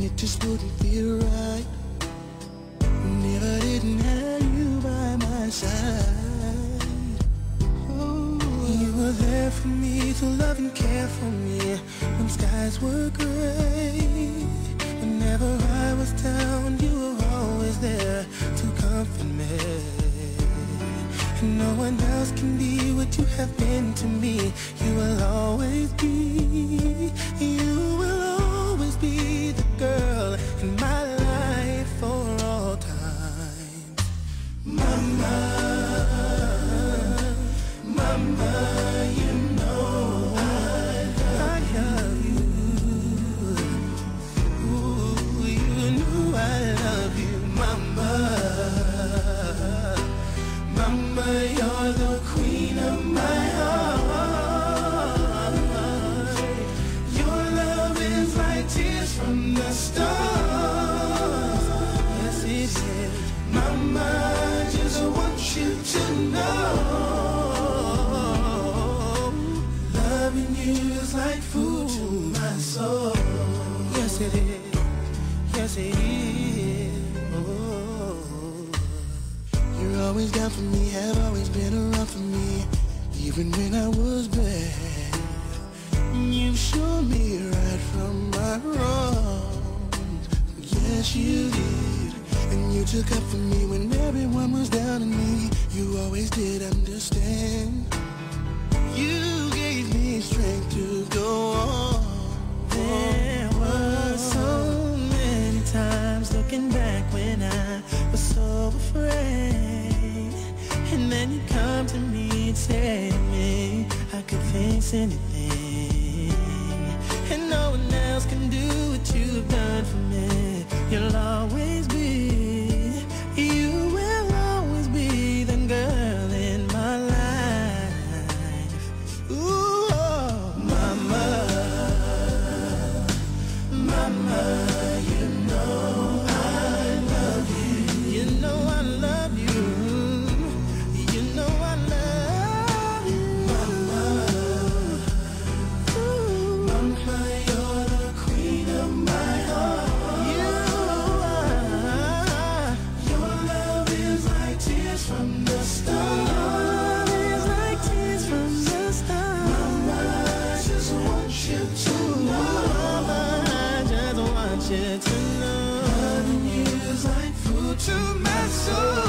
it just wouldn't feel right. Never didn't have you by my side. Oh, you were there for me to love and care for me when skies were gray. Whenever I was down, you were always there to comfort me. And no one else can be what you have been to me. You will always be, you will always be the girl in my life for all time. Mama, mama, you know I love you. Ooh, you know I love you, mama. Mama, you're the queen of my heart. Your love is like tears from the stars. Yes, it is. Mama, I just want you to know, loving you is like food to my soul. Yes, it is. Yes, it is. Oh. You're always down for me, have always been around for me, even when I was bad. You showed me right from my wrongs. Yes, you did. And you took up for me when everyone was down on me. You always did understand. You gave me strength to go on. There were so many times looking back when I was so afraid, and then you come to me and say to me I could face anything, and no one else can do what you've done for me. You'll always be, you will always be the girl in my life. Ooh, oh, mama, mama, you know I love you. You know I love you. You know I love you, mama. Ooh, mama, you're the queen of my heart. You are. Your love is like tears from the stars. Your love is like tears from the stars. Mama, I just want you to know. Mama, I just want you to know. Loving you is like food to my soul.